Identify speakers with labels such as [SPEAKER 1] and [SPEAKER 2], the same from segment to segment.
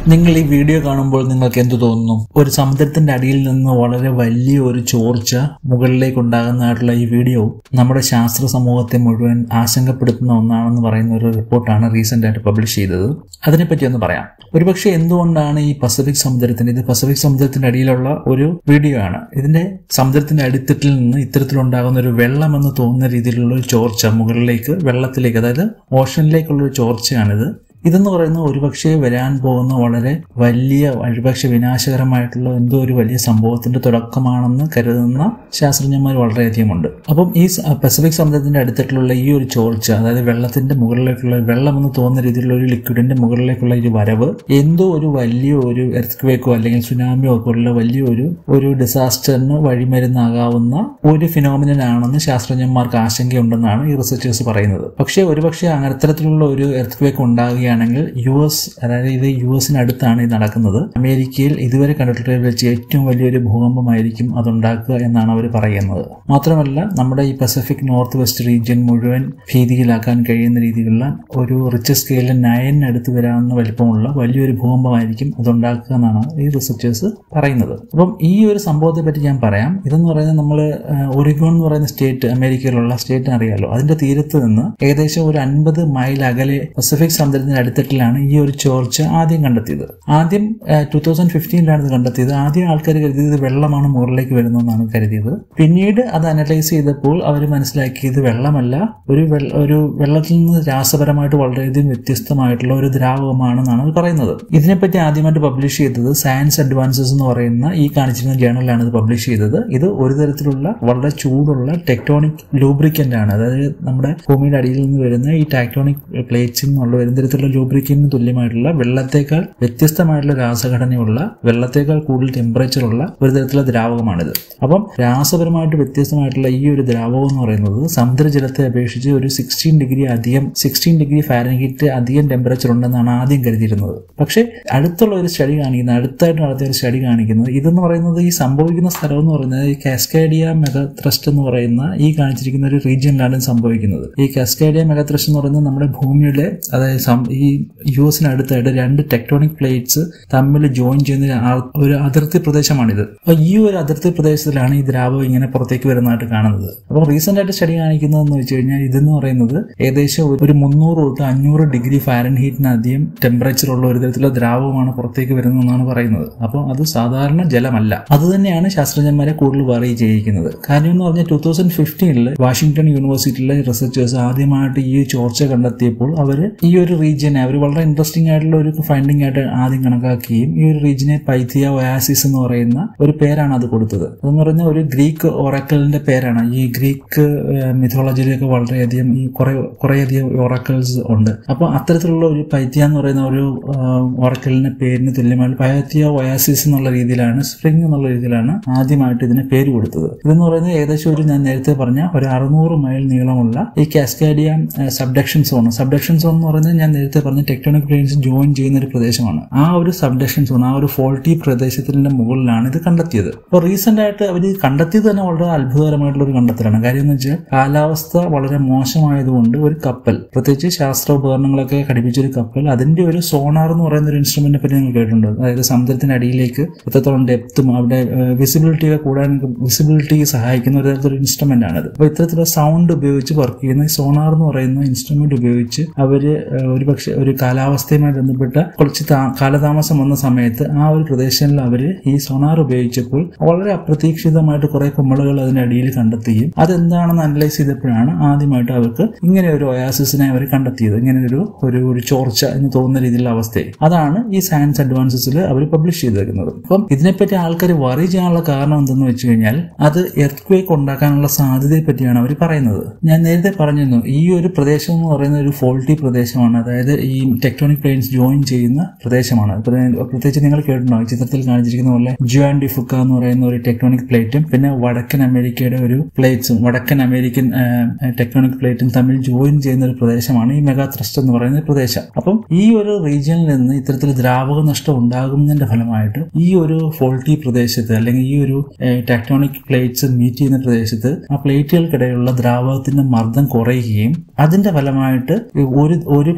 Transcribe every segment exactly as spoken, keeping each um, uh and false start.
[SPEAKER 1] നിങ്ങൾ ഈ വീഡിയോ കാണുമ്പോൾ നിങ്ങൾക്ക് എന്തു തോന്നുന്നു? ഒരു സമുദ്രത്തിന്റെ അടിയിൽ നിന്ന് വളരെ വലിയ ഒരു ചോർച്ച മുകളിലേക്ക് ഉണ്ടാകുന്നതായിട്ടുള്ള ഈ വീഡിയോ നമ്മുടെ ശാസ്ത്ര സമൂഹത്തെ മുഴുവൻ ആശങ്കപ്പെടുത്തുന്ന ഒന്നാണെന്ന് പറയുന്ന ഒരു റിപ്പോർട്ടാണ് റീസെന്റ് ആയിട്ട് പബ്ലിഷ് ചെയ്തത്. അതിനെപ്പറ്റി ഒന്ന് പറയാം. ഒരുപക്ഷെ എന്തുകൊണ്ടാണ് ഈ പസഫിക് സമുദ്രത്തിന്റെ ഇത് പസഫിക് സമുദ്രത്തിന്റെ അടിയിലുള്ള ഒരു വീഡിയോ ആണ്. ഇതിന്റെ സമുദ്രത്തിന്റെ അടിത്തട്ടിൽ നിന്ന് ഇത്തരത്തിലുണ്ടാകുന്ന ഒരു വെള്ളം എന്ന് തോന്നുന്ന രീതിയിലുള്ള ഒരു ചോർച്ച മുകളിലേക്ക് വെള്ളത്തിലേക്ക്, അതായത് ഓഷനിലേക്കുള്ള ഒരു ചോർച്ചയാണിത്. ഇതെന്ന് പറയുന്നത് ഒരുപക്ഷെ വരാൻ പോകുന്ന വളരെ വലിയ ഒരുപക്ഷെ വിനാശകരമായിട്ടുള്ള എന്തോ ഒരു വലിയ സംഭവത്തിന്റെ തുടക്കമാണെന്ന് കരുതുന്ന ശാസ്ത്രജ്ഞന്മാർ വളരെയധികമുണ്ട്. അപ്പം ഈ പസഫിക് സമുദ്രത്തിന്റെ അടുത്തിട്ടുള്ള ഈ ഒരു ചോർച്ച, അതായത് വെള്ളത്തിന്റെ മുകളിലേക്കുള്ള വെള്ളം എന്ന് തോന്നുന്ന രീതിയിലുള്ള ഒരു ലിക്വിഡിന്റെ മുകളിലേക്കുള്ള ഒരു വരവ് എന്തോ ഒരു വലിയ ഒരു എർത്ത്ക്വേക്കോ അല്ലെങ്കിൽ സുനാമിയോ ഒക്കെ ഉള്ള വലിയൊരു ഒരു ഡിസാസ്റ്ററിന് വഴിമരുന്നാകാവുന്ന ഒരു ഫിനോമിനൻ ആണെന്ന് ശാസ്ത്രജ്ഞന്മാർക്ക് ആശങ്കയുണ്ടെന്നാണ് ഈ റിസർച്ചേഴ്സ് പറയുന്നത്. പക്ഷേ ഒരുപക്ഷെ അത്തരത്തിലുള്ള ഒരു എർത്ത്ക്വേക്ക് ഉണ്ടാകുകയാണ് ണെങ്കിൽ യു എസ്, അതായത് ഇത് യു എസിന് അടുത്താണ് ഇത് നടക്കുന്നത്. അമേരിക്കയിൽ ഇതുവരെ കണ്ടിട്ടുള്ളതിൽ വെച്ച് ഏറ്റവും വലിയൊരു ഭൂകമ്പമായിരിക്കും അതുണ്ടാക്കുക എന്നാണ് അവർ പറയുന്നത്. മാത്രമല്ല നമ്മുടെ ഈ പസഫിക് നോർത്ത് വെസ്റ്റ് റീജിയൻ മുഴുവൻ ഭീതിയിലാക്കാൻ കഴിയുന്ന രീതിയിലുള്ള ഒരു റിച്ച് സ്കെയിലിൽ നയനടുത്ത് വരാവുന്ന വലിപ്പമുള്ള വലിയൊരു ഭൂകമ്പമായിരിക്കും അതുണ്ടാക്കുക എന്നാണ് ഈ റിസർച്ചേഴ്സ് പറയുന്നത്. അപ്പം ഈ ഒരു സംഭവത്തെ പറ്റി ഞാൻ പറയാം. ഇതെന്ന് പറയുന്നത് നമ്മൾ ഒറിഗോൺ എന്ന് പറയുന്ന സ്റ്റേറ്റ്, അമേരിക്കയിലുള്ള സ്റ്റേറ്റിന് അറിയാലോ, അതിന്റെ തീരത്ത് നിന്ന് ഏകദേശം ഒരു അൻപത് മൈൽ അകലെ പസഫിക് സമുദ്രത്തിന്റെ അടുത്തിട്ടിലാണ് ഈ ഒരു ചോർച്ച ആദ്യം കണ്ടെത്തിയത്. ആദ്യം ടൂ തൗസൻഡ് ഫിഫ്റ്റീനിലാണ് ഇത് കണ്ടെത്തിയത്. ആദ്യം ആൾക്കാർ കരുതിയത് വെള്ളമാണ് മുകളിലേക്ക് വരുന്നതെന്നാണ് കരുതിയത്. പിന്നീട് അത് അനലൈസ് ചെയ്തപ്പോൾ അവർ മനസ്സിലാക്കിയത് വെള്ളമല്ല, ഒരു ഒരു വെള്ളത്തിൽ നിന്ന് രാസപരമായിട്ട് വളരെയധികം വ്യത്യസ്തമായിട്ടുള്ള ഒരു ദ്രാവകമാണെന്നാണ് അവർ പറയുന്നത്. ഇതിനെപ്പറ്റി ആദ്യമായിട്ട് പബ്ലിഷ് ചെയ്തത് സയൻസ് അഡ്വാൻസസ് എന്ന് പറയുന്ന ഈ കാണിച്ചിരുന്ന ജേണലാണ് ഇത് പബ്ലിഷ് ചെയ്തത്. ഇത് ഒരു തരത്തിലുള്ള വളരെ ചൂടുള്ള ടെക്ടോണിക് ലൂബ്രിക്കന്റ് ആണ്. അതായത് നമ്മുടെ ഭൂമിയുടെ അടിയിൽ നിന്ന് വരുന്ന ഈ ടെക്ടോണിക് പ്ലേറ്റ്സിൽ നിന്നുള്ള വരുന്ന തരത്തിലുള്ള ലൂബ്രിക്കന്റിന് തുല്യമായിട്ടുള്ള വെള്ളത്തേക്കാൾ വ്യത്യസ്തമായിട്ടുള്ള രാസഘടനയുള്ള വെള്ളത്തേക്കാൾ കൂടുതൽ ടെമ്പറേച്ചർ ഉള്ള ഒരു തരത്തിലുള്ള ദ്രാവകമാണിത്. അപ്പം രാസപരമായിട്ട് വ്യത്യസ്തമായിട്ടുള്ള ഈ ഒരു ദ്രാവകം എന്ന് പറയുന്നത് സമുദ്രജലത്തെ അപേക്ഷിച്ച് ഒരു സിക്സ്റ്റീൻ ഡിഗ്രി അധികം സിക്സ്റ്റീൻ ഡിഗ്രി ഫാരൻഹീറ്റ് അധികം ടെമ്പറേച്ചർ ഉണ്ടെന്നാണ് ആദ്യം കരുതിയിരുന്നത്. പക്ഷേ അടുത്തുള്ള ഒരു സ്റ്റഡി കാണിക്കുന്നത് അടുത്തായിട്ട് നടത്തിയ ഒരു സ്റ്റഡി കാണിക്കുന്നത് ഇതെന്ന് പറയുന്നത് ഈ സംഭവിക്കുന്ന സ്ഥലം എന്ന് പറയുന്നത് ഈ കാസ്കാഡിയ മെഗാത്രസ്റ്റ് എന്ന് പറയുന്ന ഈ കാണിച്ചിരിക്കുന്ന ഒരു റീജിയനിലാണ് സംഭവിക്കുന്നത്. ഈ കാസ്കാഡിയ മെഗാത്രസ്റ്റ് എന്ന് പറയുന്നത് നമ്മുടെ ഭൂമിയുടെ, അതായത് ഈ യു എസിന് അടുത്തായിട്ട് രണ്ട് ടെക്ടോണിക് പ്ലേറ്റ്സ് തമ്മിൽ ജോയിൻ ചെയ്യുന്ന ഒരു അതിർത്തി പ്രദേശമാണിത്. അപ്പൊ ഈ ഒരു അതിർത്തി പ്രദേശത്തിലാണ് ഈ ദ്രാവകം ഇങ്ങനെ പുറത്തേക്ക് വരുന്നതായിട്ട് കാണുന്നത്. അപ്പോൾ റീസെന്റ് ആയിട്ട് സ്റ്റഡി കാണിക്കുന്നതെന്ന് വെച്ച് കഴിഞ്ഞാൽ ഇതെന്ന് പറയുന്നത് ഏകദേശം ഒരു മുന്നൂറ് തൊട്ട് അഞ്ഞൂറ് ഡിഗ്രി ഫാരൻഹീറ്റിന് അധികം ടെമ്പറേച്ചർ ഉള്ള ഒരു തരത്തിലുള്ള ദ്രാവകമാണ് പുറത്തേക്ക് വരുന്നതെന്നാണ് പറയുന്നത്. അപ്പോൾ അത് സാധാരണ ജലമല്ല. അത് തന്നെയാണ് ശാസ്ത്രജ്ഞന്മാരെ കൂടുതൽ വറി ചെയ്യിക്കുന്നത്. കാര്യം എന്ന് പറഞ്ഞാൽ ടൂ തൗസൻഡ് ഫിഫ്റ്റീനിൽ വാഷിംഗ്ടൺ യൂണിവേഴ്സിറ്റിയിലെ റിസർച്ചേഴ്സ് ആദ്യമായിട്ട് ഈ ചോർച്ച കണ്ടെത്തിയപ്പോൾ അവർ ഈ ഒരു റീജിയനെ അവർ വളരെ ഇൻട്രസ്റ്റിംഗ് ആയിട്ടുള്ള ഒരു ഫൈൻഡിംഗ് ആയിട്ട് ആദ്യം കണക്കാക്കുകയും ഈ ഒരു റീജിയനെ പൈഥിയ ഒയാസിസ് എന്ന് പറയുന്ന ഒരു പേരാണ് അത് കൊടുത്തത്. അതെന്ന് പറഞ്ഞാൽ ഒരു ഗ്രീക്ക് ഒറാക്കിളിന്റെ പേരാണ്. ഈ ഗ്രീക്ക് മിഥോളജിയിലൊക്കെ വളരെയധികം ഈ കുറെ കുറേയധികം ഒറാക്കിൾസ് ഉണ്ട്. അപ്പോൾ അത്തരത്തിലുള്ള ഒരു പൈഥിയ എന്ന് പറയുന്ന ഒരു ഒറാക്കിളിന്റെ പേരിന് തുല്യമാണ് പൈഥിയ ഒയാസിസ് എന്നുള്ള രീതിയിലാണ്, സ്പ്രിങ് എന്നുള്ള രീതിയിലാണ് ആദ്യമായിട്ട് ഇതിന് പേര് കൊടുത്തത്. ഇതെന്ന് പറയുന്നത് ഏകദേശം ഒരു ഞാൻ നേരത്തെ പറഞ്ഞ ഒരു അറുന്നൂറ് മൈൽ നീളമുള്ള ഈ Cascadia subduction zone subduction zone എന്ന് പറയുന്നത് ഞാൻ നേരത്തെ പറഞ്ഞ ടെക്ടോണിക് പ്ലേറ്റ്സ് ജോയിൻ ചെയ്യുന്ന ഒരു പ്രദേശമാണ്. ആ ഒരു സബ്ഡക്ഷൻ സോൺ, ആ ഒരു ഫോൾട്ടി പ്രദേശത്തിന്റെ മുകളിലാണ് ഇത് കണ്ടെത്തിയത്. അപ്പോൾ റീസെന്റ് ആയിട്ട് അവർ കണ്ടെത്തിയത് തന്നെ വളരെ അത്ഭുതകരമായിട്ടുള്ള ഒരു കണ്ടെത്തലാണ്. കാര്യം എന്ന് വെച്ചാൽ കാലാവസ്ഥ വളരെ മോശമായതുകൊണ്ട് ഒരു കപ്പൽ, പ്രത്യേകിച്ച് ശാസ്ത്ര ഉപകരണങ്ങളൊക്കെ ഘടിപ്പിച്ചൊരു കപ്പൽ, അതിന്റെ ഒരു സോണാർ എന്ന് പറയുന്ന ഒരു ഇൻസ്ട്രുമെന്റിനെ പറ്റി നിങ്ങൾ കേട്ടിട്ടുണ്ട്. അതായത് സമുദ്രത്തിന്റെ അടിയിലേക്ക് എത്രത്തോളം ഡെപ്തും അവിടെ വിസിബിലിറ്റി ഒക്കെ കൂടാൻ വിസിബിലിറ്റിക്ക് സഹായിക്കുന്ന ഒരു തരത്തിലൊരു ഇൻസ്ട്രുമെന്റ് ആണിത്. അപ്പോൾ ഇത്തരത്തിലുള്ള സൗണ്ട് ഉപയോഗിച്ച് വർക്ക് ചെയ്യുന്ന സോണാർ എന്ന് പറയുന്ന ഇൻസ്ട്രുമെന്റ് ഉപയോഗിച്ച് അവര് ഒരു പക്ഷെ ഒരു കാലാവസ്ഥയുമായി ബന്ധപ്പെട്ട കുറച്ച് കാലതാമസം വന്ന സമയത്ത് ആ ഒരു പ്രദേശങ്ങളിൽ അവര് ഈ സോണാർ ഉപയോഗിച്ചപ്പോൾ വളരെ അപ്രതീക്ഷിതമായിട്ട് കുറെ കുമിളകൾ അതിന്റെ അടിയിൽ കണ്ടെത്തുകയും അതെന്താണെന്ന് അനലൈസ് ചെയ്തപ്പോഴാണ് ആദ്യമായിട്ട് അവർക്ക് ഇങ്ങനെ ഒരു ഒയാസിസിനെ അവർ കണ്ടെത്തിയത്. ഇങ്ങനെ ഒരു ഒരു ചോർച്ച എന്ന് തോന്നുന്ന രീതിയിലുള്ള അവസ്ഥയെ അതാണ് ഈ സയൻസ് അഡ്വാൻസസിൽ അവർ പബ്ലിഷ് ചെയ്തിരിക്കുന്നത്. അപ്പം ഇതിനെപ്പറ്റി ആൾക്കാർ വറി ചെയ്യാനുള്ള കാരണം എന്തെന്ന് വെച്ച് കഴിഞ്ഞാൽ അത് എർത്ത്ക്വേക്ക് ഉണ്ടാക്കാനുള്ള സാധ്യതയെ പറ്റിയാണ് അവർ പറയുന്നത്. ഞാൻ നേരത്തെ പറഞ്ഞിരുന്നു ഈ ഒരു പ്രദേശം എന്ന് പറയുന്ന ഒരു ഫോൾട്ടി പ്രദേശമാണ്. അതായത് ഈ ടെക്ടോണിക് പ്ലേറ്റ്സ് ജോയിൻ ചെയ്യുന്ന പ്രദേശമാണ്. പ്രത്യേകിച്ച് നിങ്ങൾ കേട്ടിട്ടുണ്ടോ ചിത്രത്തിൽ കാണിച്ചിരിക്കുന്ന പോലെ ജുവാൻ ഡി ഫുക്ക എന്ന് പറയുന്ന ഒരു ടെക്ടോണിക് പ്ലേറ്റും പിന്നെ വടക്കൻ അമേരിക്കയുടെ ഒരു പ്ലേറ്റ്സും വടക്കൻ അമേരിക്കൻ ടെക്ടോണിക് പ്ലേറ്റും തമ്മിൽ ജോയിൻ ചെയ്യുന്ന ഒരു പ്രദേശമാണ് ഈ മെഗാത്രസ്റ്റ് എന്ന് പറയുന്ന പ്രദേശം. അപ്പം ഈ ഒരു റീജിയനിൽ നിന്ന് ഇത്തരത്തിൽ ദ്രാവക നഷ്ടം ഉണ്ടാകുന്നതിന്റെ ഫലമായിട്ട് ഈ ഒരു ഫോൾട്ടി പ്രദേശത്ത് അല്ലെങ്കിൽ ഈ ഒരു ടെക്ടോണിക് പ്ലേറ്റ്സ് മീറ്റ് ചെയ്യുന്ന പ്രദേശത്ത് ആ പ്ലേറ്റുകൾക്കിടയിലുള്ള ദ്രാവകത്തിന്റെ മർദ്ദം കുറയുകയും അതിന്റെ ഫലമായിട്ട് ഒരു ഒരു പ്ലേറ്റ്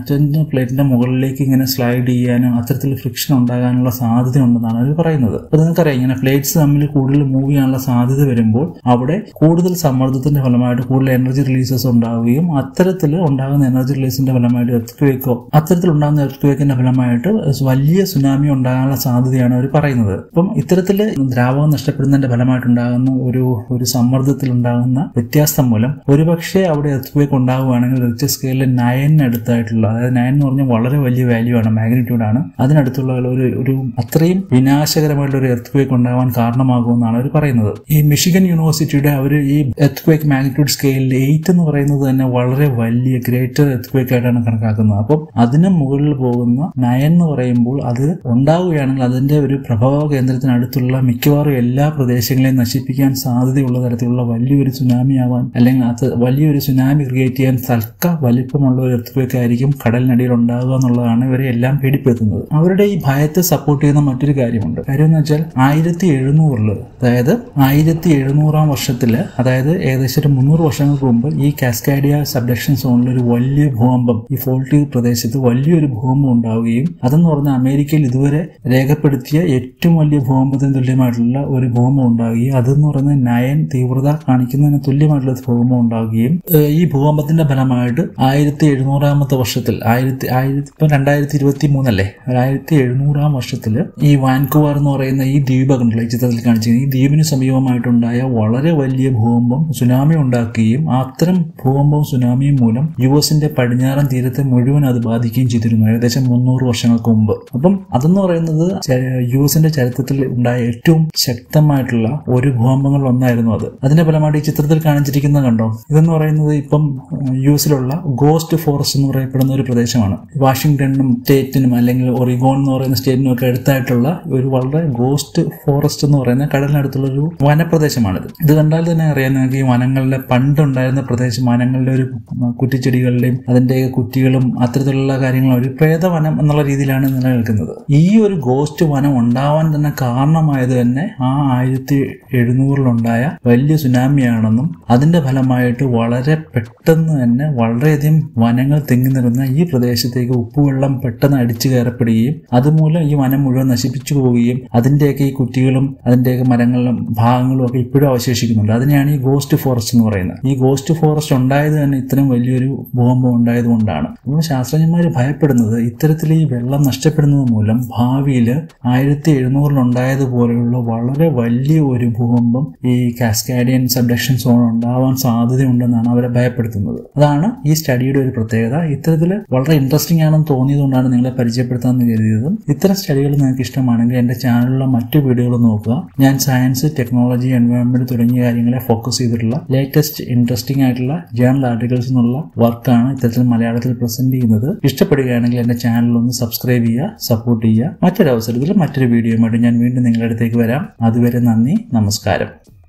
[SPEAKER 1] മറ്റൊരു പ്ലേറ്റിന്റെ മുകളിലേക്ക് ഇങ്ങനെ സ്ലൈഡ് ചെയ്യാനും അത്തരത്തിൽ ഫ്രിക്ഷൻ ഉണ്ടാകാനുള്ള സാധ്യത ഉണ്ടെന്നാണ് അവർ പറയുന്നത്. അപ്പൊ നിങ്ങൾക്കറിയാം, ഇങ്ങനെ പ്ലേറ്റ്സ് തമ്മിൽ കൂടുതൽ മൂവ് ചെയ്യാനുള്ള സാധ്യത വരുമ്പോൾ അവിടെ കൂടുതൽ സമ്മർദ്ദത്തിന്റെ ഫലമായിട്ട് കൂടുതൽ എനർജി റിലീസസ് ഉണ്ടാവുകയും അത്തരത്തിൽ ഉണ്ടാകുന്ന എനർജി റിലീസിന്റെ ഫലമായിട്ട് എർത്ത് അത്തരത്തിൽ ഉണ്ടാകുന്ന എർത്ത് ഫലമായിട്ട് വലിയ സുനാമി ഉണ്ടാകാനുള്ള സാധ്യതയാണ് അവർ പറയുന്നത്. അപ്പം ഇത്തരത്തിൽ ദ്രാവകം നഷ്ടപ്പെടുന്നതിന്റെ ഫലമായിട്ടുണ്ടാകുന്ന ഒരു ഒരു സമ്മർദ്ദത്തിൽ ഉണ്ടാകുന്ന വ്യത്യാസം മൂലം ഒരുപക്ഷെ അവിടെ എർത്ത് ഉണ്ടാവുകയാണെങ്കിൽ റിക്ടർ സ്കെയിലിൽ നയനടുത്തായിട്ടുള്ള, അതായത് നയൻ എന്ന് പറഞ്ഞാൽ വളരെ വലിയ വാല്യൂ ആണ്, മാഗ്നിറ്റ്യൂഡ് ആണ്, അതിനടുത്തുള്ള ഒരു ഒരു അത്രയും വിനാശകരമായിട്ടുള്ള ഒരു എർത്ത് ഉണ്ടാവാൻ കാരണമാകുമെന്നാണ് അവർ പറയുന്നത്. ഈ മിഷിഗൻ യൂണിവേഴ്സിറ്റിയുടെ അവർ ഈ എർത്ത് മാഗ്നിറ്റ്യൂഡ് സ്കെയിലിൽ എയ്റ്റ് എന്ന് പറയുന്നത് തന്നെ വളരെ വലിയ ഗ്രേറ്റർ എർത്ത് ആയിട്ടാണ് കണക്കാക്കുന്നത്. അപ്പം അതിന് മുകളിൽ പോകുന്ന നയൻ എന്ന് പറയുമ്പോൾ അത് ഉണ്ടാവുകയാണെങ്കിൽ അതിന്റെ ഒരു പ്രഭാവ കേന്ദ്രത്തിനടുത്തുള്ള മിക്കവാറും എല്ലാ പ്രദേശങ്ങളെയും നശിപ്പിക്കാൻ സാധ്യതയുള്ള തരത്തിലുള്ള വലിയൊരു സുനാമി ആവാൻ, അല്ലെങ്കിൽ അത് വലിയൊരു സുനാമി ക്രിയേറ്റ് ചെയ്യാൻ തൽക്ക വലിപ്പമുള്ള ഒരു എർത്ത് ആയിരിക്കും കടലിനടിയിൽ ഉണ്ടാകുക എന്നുള്ളതാണ് ഇവരെ എല്ലാം പേടിപ്പെടുത്തുന്നത്. അവരുടെ ഈ ഭയത്തെ സപ്പോർട്ട് ചെയ്യുന്ന മറ്റൊരു കാര്യമുണ്ട്. കാര്യം എന്ന് വെച്ചാൽ ആയിരത്തി എഴുന്നൂറില് അതായത് ആയിരത്തി എഴുന്നൂറാം വർഷത്തില്, അതായത് ഏകദേശം ഒരു മുന്നൂറ് വർഷങ്ങൾക്ക് മുമ്പ് ഈ കാസ്കാഡിയ സബ്ഡക്ഷൻ സോണിൽ ഒരു വലിയ ഭൂകമ്പം, ഈ ഫോൾട്ടി പ്രദേശത്ത് വലിയൊരു ഭൂകമ്പം ഉണ്ടാവുകയും അതെന്ന് പറഞ്ഞാൽ അമേരിക്കയിൽ ഇതുവരെ രേഖപ്പെടുത്തിയ ഏറ്റവും വലിയ ഭൂകമ്പത്തിന് തുല്യമായിട്ടുള്ള ഒരു ഭൂകമ്പം ഉണ്ടാവുകയും അതെന്ന് പറയുന്നത് നയൻ തീവ്രത കാണിക്കുന്നതിന് തുല്യമായിട്ടുള്ള ഭൂകമ്പം ഉണ്ടാവുകയും ഈ ഭൂകമ്പത്തിന്റെ ഫലമായിട്ട് ആയിരത്തി എഴുന്നൂറാമത്തെ വർഷത്തിൽ ആയിരത്തി ആയിരത്തി ഇപ്പൊ രണ്ടായിരത്തി ഇരുപത്തി മൂന്നല്ലേ ആയിരത്തി എഴുന്നൂറാം വർഷത്തില് ഈ വാൻകൂവർ എന്ന് പറയുന്ന ഈ ദ്വീപകണ്ടല്ലോ ഈ ചിത്രത്തിൽ കാണിച്ചിരിക്കുന്നത്, ഈ ദ്വീപിന് സമീപമായിട്ടുണ്ടായ വളരെ വലിയ ഭൂകമ്പം സുനാമി ഉണ്ടാക്കുകയും അത്തരം ഭൂകമ്പവും സുനാമിയും മൂലം യു എസിന്റെ പടിഞ്ഞാറൻ തീരത്തെ മുഴുവൻ അത് ബാധിക്കുകയും ചെയ്തിരുന്നു ഏകദേശം മുന്നൂറ് വർഷങ്ങൾക്ക് മുമ്പ്. അപ്പം അതെന്ന് പറയുന്നത് യു എസിന്റെ ചരിത്രത്തിൽ ഉണ്ടായ ഏറ്റവും ശക്തമായിട്ടുള്ള ഒരു ഭൂകമ്പങ്ങളിൽ ഒന്നായിരുന്നു അത്. അതിന്റെ ഫലമായിട്ട് ഈ ചിത്രത്തിൽ കാണിച്ചിരിക്കുന്നത് കണ്ടോ, ഇതെന്ന് പറയുന്നത് ഇപ്പം യു എസിലുള്ള ഗോസ്റ്റ് ഫോറസ്റ്റ് എന്ന് പറയപ്പെടുന്ന ഒരു പ്രദേശമാണ്. വാഷിംഗ്ടണും സ്റ്റേറ്റിനും അല്ലെങ്കിൽ ഒറിഗോൺ എന്ന് പറയുന്ന സ്റ്റേറ്റിനും ഒക്കെ അടുത്തായിട്ടുള്ള ഒരു വളരെ ഗോസ്റ്റ് ഫോറസ്റ്റ് എന്ന് പറയുന്ന കടലിനടുത്തുള്ള ഒരു വനപ്രദേശമാണിത്. ഇത് കണ്ടാൽ തന്നെ അറിയാൻ നിങ്ങൾക്ക് ഈ വനങ്ങളിലെ പണ്ടുണ്ടായിരുന്ന പ്രദേശം, വനങ്ങളിലെ ഒരു കുറ്റിച്ചെടികളുടെയും അതിന്റെ കുറ്റികളും അത്തരത്തിലുള്ള കാര്യങ്ങളും ഒരു പ്രേതവനം എന്നുള്ള രീതിയിലാണ് നിലനിൽക്കുന്നത്. ഈ ഒരു ഗോസ്റ്റ് വനം ഉണ്ടാവാൻ തന്നെ കാരണമായത് തന്നെ ആ ആയിരത്തി എഴുന്നൂറിലുണ്ടായ വലിയ സുനാമിയാണെന്നും അതിന്റെ ഫലമായിട്ട് വളരെ പെട്ടെന്ന് തന്നെ വളരെയധികം വനങ്ങൾ തിങ്ങി നിറഞ്ഞ ഈ പ്രദേശത്തേക്ക് ഉപ്പുവെള്ളം പെട്ടെന്ന് അടിച്ചു കയറപ്പെടുകയും അതുമൂലം ഈ വനം മുഴുവൻ നശിപ്പിച്ചു പോവുകയും അതിന്റെയൊക്കെ ഈ കുറ്റികളും അതിന്റെയൊക്കെ മരങ്ങളും ഭാഗങ്ങളും ഒക്കെ ഇപ്പോഴും അവശേഷിക്കുന്നുണ്ട്. അതിനെയാണ് ഈ ഗോസ്റ്റ് ഫോറസ്റ്റ് എന്ന് പറയുന്നത്. ഈ ഗോസ്റ്റ് ഫോറസ്റ്റ് ഉണ്ടായത് തന്നെ ഇത്രയും വലിയൊരു ഭൂകമ്പം ഉണ്ടായത് കൊണ്ടാണ്. അപ്പോൾ ശാസ്ത്രജ്ഞന്മാർ ഭയപ്പെടുന്നത് ഇത്തരത്തിൽ ഈ വെള്ളം നഷ്ടപ്പെടുന്നത് മൂലം ഭാവിയിൽ ആയിരത്തി എഴുന്നൂറിലുണ്ടായതുപോലെയുള്ള വളരെ വലിയ ഒരു ഭൂകമ്പം ഈ കാസ്കാഡിയൻ സബ്ഡക്ഷൻ സോൺ ഉണ്ടാവാൻ സാധ്യതയുണ്ടെന്നാണ് അവരെ ഭയപ്പെടുത്തുന്നത്. അതാണ് ഈ സ്റ്റഡിയുടെ ഒരു പ്രത്യേകത. ഇത്തരത്തിൽ വളരെ ഇൻട്രസ്റ്റിംഗ് ആണെന്ന് തോന്നിയതുകൊണ്ടാണ് നിങ്ങളെ പരിചയപ്പെടുത്താമെന്ന് കരുതിയത്. ഇത്തരം സ്റ്റഡികൾ നിങ്ങൾക്ക് ഇഷ്ടമാണെങ്കിൽ എന്റെ ചാനലിലുള്ള മറ്റു വീഡിയോകൾ നോക്കുക. ഞാൻ സയൻസ്, ടെക്നോളജി, എൻവയോൺമെന്റ് തുടങ്ങിയ കാര്യങ്ങളെ ഫോക്കസ് ചെയ്തിട്ടുള്ള ലേറ്റസ്റ്റ് ഇൻട്രസ്റ്റിംഗ് ആയിട്ടുള്ള ജേണൽ ആർട്ടിക്കിൾസ് എന്നുള്ള വർക്കാണ് ഇത്തരത്തിൽ മലയാളത്തിൽ പ്രസന്റ് ചെയ്യുന്നത്. ഇഷ്ടപ്പെടുകയാണെങ്കിൽ എന്റെ ചാനൽ ഒന്ന് സബ്സ്ക്രൈബ് ചെയ്യുക, സപ്പോർട്ട് ചെയ്യുക. മറ്റൊരു അവസരത്തിൽ മറ്റൊരു വീഡിയോയുമായിട്ട് ഞാൻ വീണ്ടും നിങ്ങളുടെ അടുത്തേക്ക് വരാം. അതുവരെ നന്ദി, നമസ്കാരം.